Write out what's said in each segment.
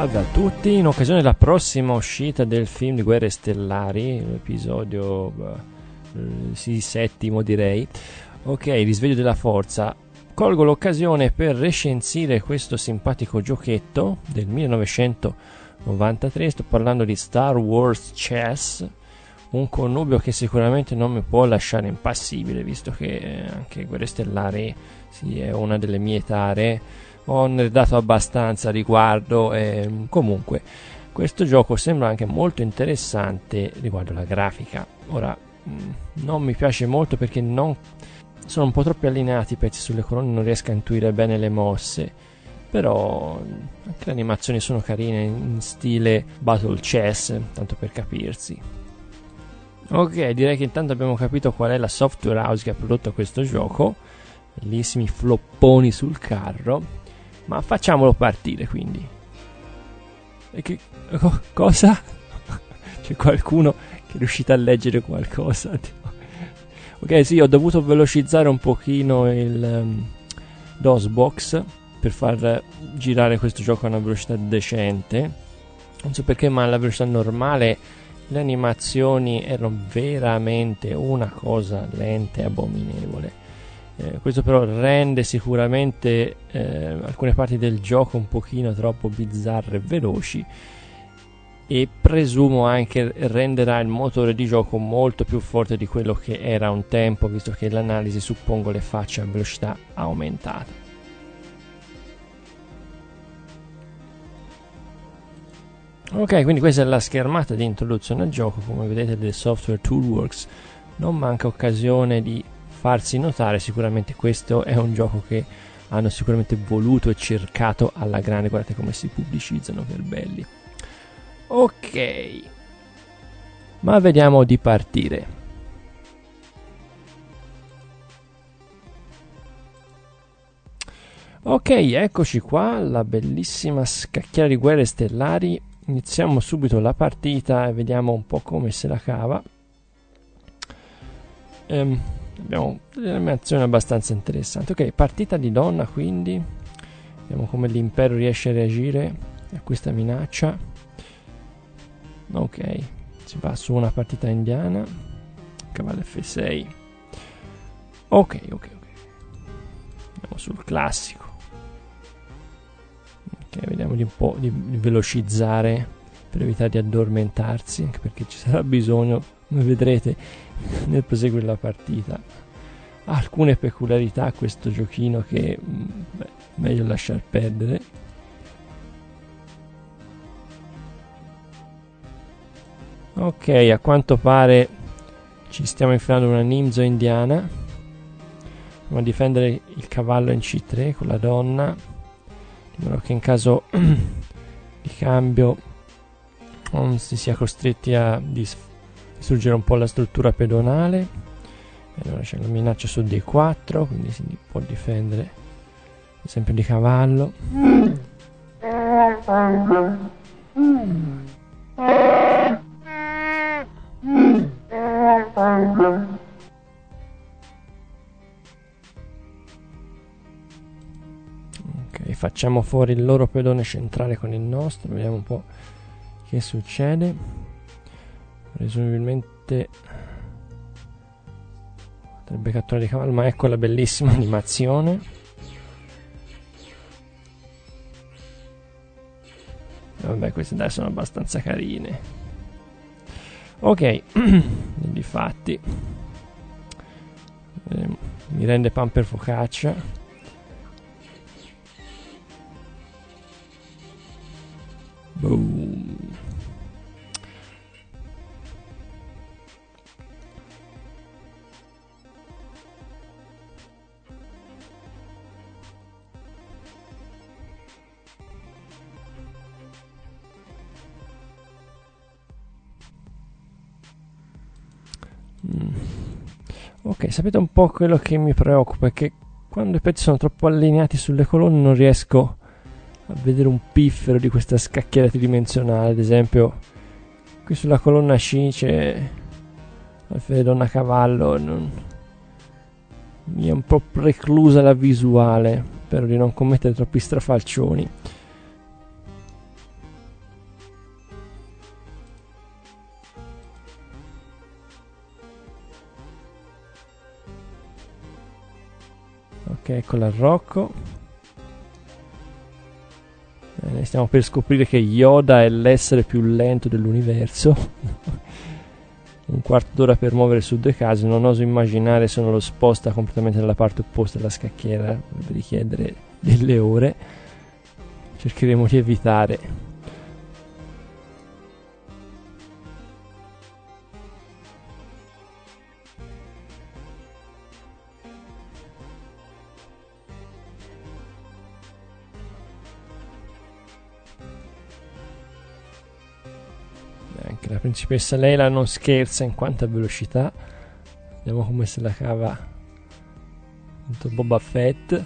Salve a tutti, in occasione della prossima uscita del film di Guerre Stellari, l'episodio settimo direi, ok, Risveglio della Forza, colgo l'occasione per recensire questo simpatico giochetto del 1993, sto parlando di Star Wars Chess, un connubio che sicuramente non mi può lasciare impassibile, visto che anche Guerre Stellari è una delle mie tare. Ho nerdato abbastanza a riguardo e comunque questo gioco sembra anche molto interessante riguardo la grafica. Ora non mi piace molto perché sono un po' troppo allineati i pezzi sulle colonne, non riesco a intuire bene le mosse, però anche le animazioni sono carine in stile Battle Chess, tanto per capirsi. Ok, direi che intanto abbiamo capito qual è la software house che ha prodotto questo gioco, bellissimi flopponi sul carro. Ma facciamolo partire, quindi. Cosa? C'è qualcuno che è riuscito a leggere qualcosa? Ok, sì, ho dovuto velocizzare un pochino il DOSBox per far girare questo gioco a una velocità decente. Non so perché, ma alla velocità normale le animazioni erano veramente una cosa lenta e abominevole. Questo però rende sicuramente alcune parti del gioco un pochino troppo bizzarre e veloci, e presumo anche renderà il motore di gioco molto più forte di quello che era un tempo, visto che l'analisi suppongo le faccia a velocità aumentata. Ok, quindi questa è la schermata di introduzione al gioco. Come vedete, del software Toolworks non manca occasione di farsi notare. Sicuramente questo è un gioco che hanno sicuramente voluto e cercato alla grande. Guardate come si pubblicizzano, per belli. Ok, ma vediamo di partire. Ok, eccoci qua, la bellissima scacchiera di Guerre Stellari. Iniziamo subito la partita e vediamo un po' come se la cava. Abbiamo delle animazioni abbastanza interessanti. Ok, partita di donna, quindi vediamo come l'impero riesce a reagire a questa minaccia. Ok, si va su una partita indiana, cavallo F6. Ok, andiamo sul classico. Ok, vediamo di un po' di velocizzare per evitare di addormentarsi, anche perché ci sarà bisogno, come vedrete nel proseguire la partita. Ha alcune peculiarità questo giochino che meglio lasciar perdere. Ok, a quanto pare ci stiamo infilando una Nimzo indiana. Andiamo a difendere il cavallo in C3 con la donna, in modo che in caso di cambio non si sia costretti a distruggere un po' la struttura pedonale. Allora c'è la minaccia su D4, quindi si può difendere ad esempio di cavallo. Ok, facciamo fuori il loro pedone centrale con il nostro, vediamo un po' che succede. Presumibilmente potrebbe catturare il cavallo, ma ecco la bellissima animazione. Vabbè, queste dai sono abbastanza carine. Ok, difatti mi rende pan per focaccia. Boom. Ok, sapete un po' quello che mi preoccupa è che quando i pezzi sono troppo allineati sulle colonne non riesco a vedere un piffero di questa scacchiera tridimensionale. Ad esempio qui sulla colonna C c'è alfiere donna cavallo, mi è un po' preclusa la visuale, spero di non commettere troppi strafalcioni. Ok, ecco l'arrocco. Stiamo per scoprire che Yoda è l'essere più lento dell'universo. Un quarto d'ora per muovere su 2 case. Non oso immaginare se uno lo sposta completamente dalla parte opposta della scacchiera. Dovrebbe richiedere delle ore. Cercheremo di evitare. Anche la principessa Leila non scherza in quanto a velocità. Vediamo come se la cava Boba Fett.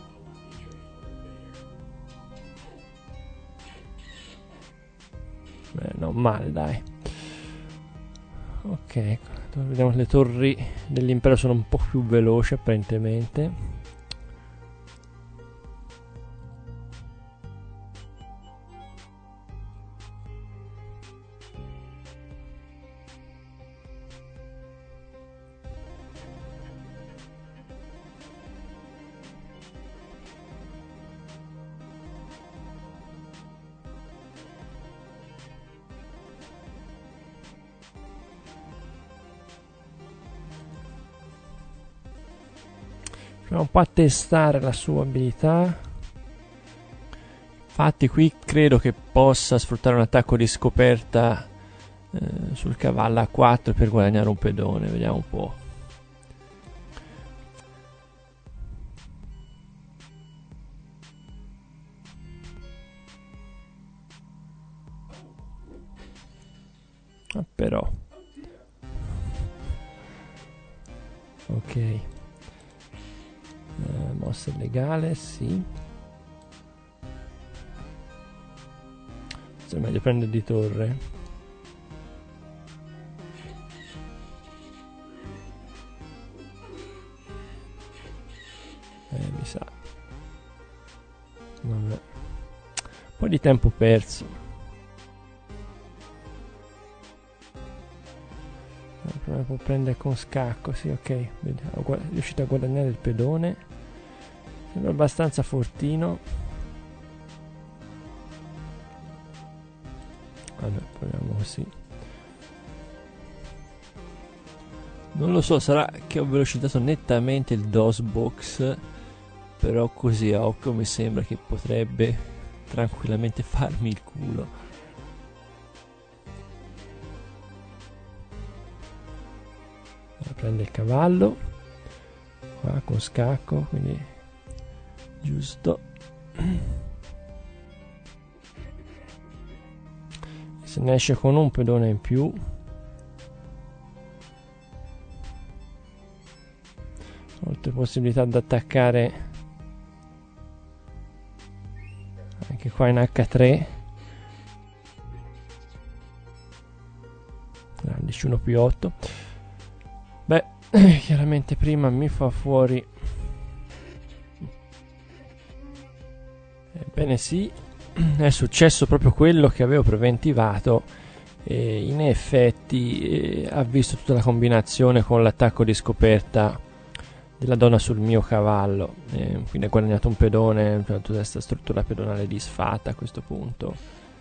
Non male, dai. Ok, vediamo che le torri dell'impero sono un po' più veloci apparentemente. Proviamo un po' a testare la sua abilità. Infatti qui credo che possa sfruttare un attacco di scoperta sul cavallo a 4 per guadagnare un pedone. Vediamo un po'. Però ok, mossa illegale, sì. Se è meglio prendere di torre. Mi sa. Vabbè. Un po' di tempo perso. Può prendere con scacco, sì, ok. Vediamo, è riuscito a guadagnare il pedone. Sembra abbastanza fortino. Vabbè, proviamo così. Non lo so, sarà che ho velocizzato nettamente il DOSBox, però così a occhio mi sembra che potrebbe tranquillamente farmi il culo. Prende il cavallo qua con scacco, quindi giusto. Se ne esce con un pedone in più. Molte possibilità di attaccare anche qua in H3. 11 più 8. Beh, chiaramente prima mi fa fuori. Ebbene sì, è successo proprio quello che avevo preventivato. E in effetti ha visto tutta la combinazione con l'attacco di scoperta della donna sul mio cavallo. Quindi ha guadagnato un pedone, tutta questa struttura pedonale disfatta a questo punto.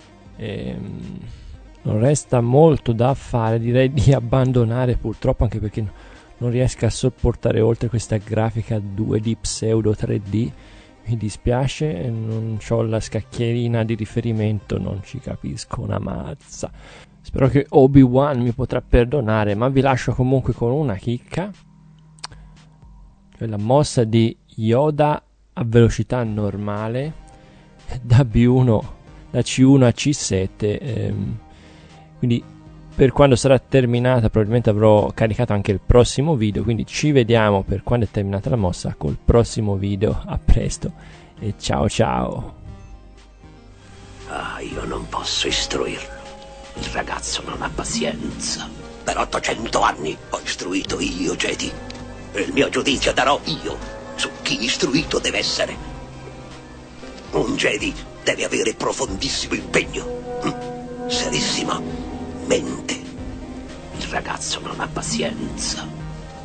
Non resta molto da fare, direi di abbandonare purtroppo, anche perché non riesco a sopportare oltre questa grafica 2D pseudo 3D. Mi dispiace, non ho la scacchierina di riferimento, non ci capisco una mazza. Spero che Obi-Wan mi potrà perdonare, ma vi lascio comunque con una chicca. Cioè la mossa di Yoda a velocità normale da B1, da C1 a C7. Quindi per quando sarà terminata probabilmente avrò caricato anche il prossimo video, quindi ci vediamo per quando è terminata la mossa col prossimo video. A presto e ciao ciao. Io non posso istruirlo, il ragazzo non ha pazienza. Per 800 anni ho istruito io Jedi e il mio giudizio darò io su chi istruito deve essere. Un Jedi deve avere profondissimo impegno, serissima mente. Il ragazzo non ha pazienza.